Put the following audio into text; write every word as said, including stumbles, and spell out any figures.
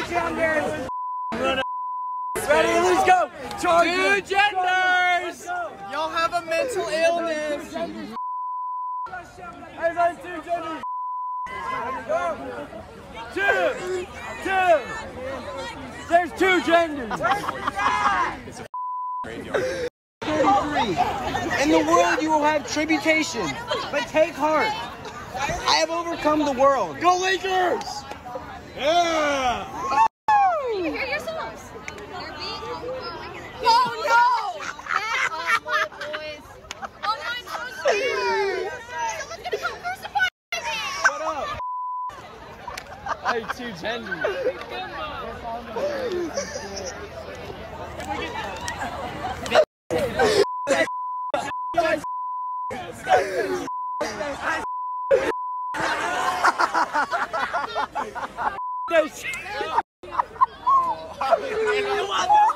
genders. Ready, let's go. Two genders. Y'all have a mental illness. Everybody, two genders. Two. Two. There's two genders. It's a graveyard. thirty-three. In the world you will have tribulation, but take heart. I have overcome the world. Go Lakers! Yeah! You can hear your songs. They're being oh no! Back off, boys. Oh, I'm so scared. Someone's gonna come crucify me. Shut up! Hey, two genders. No shit.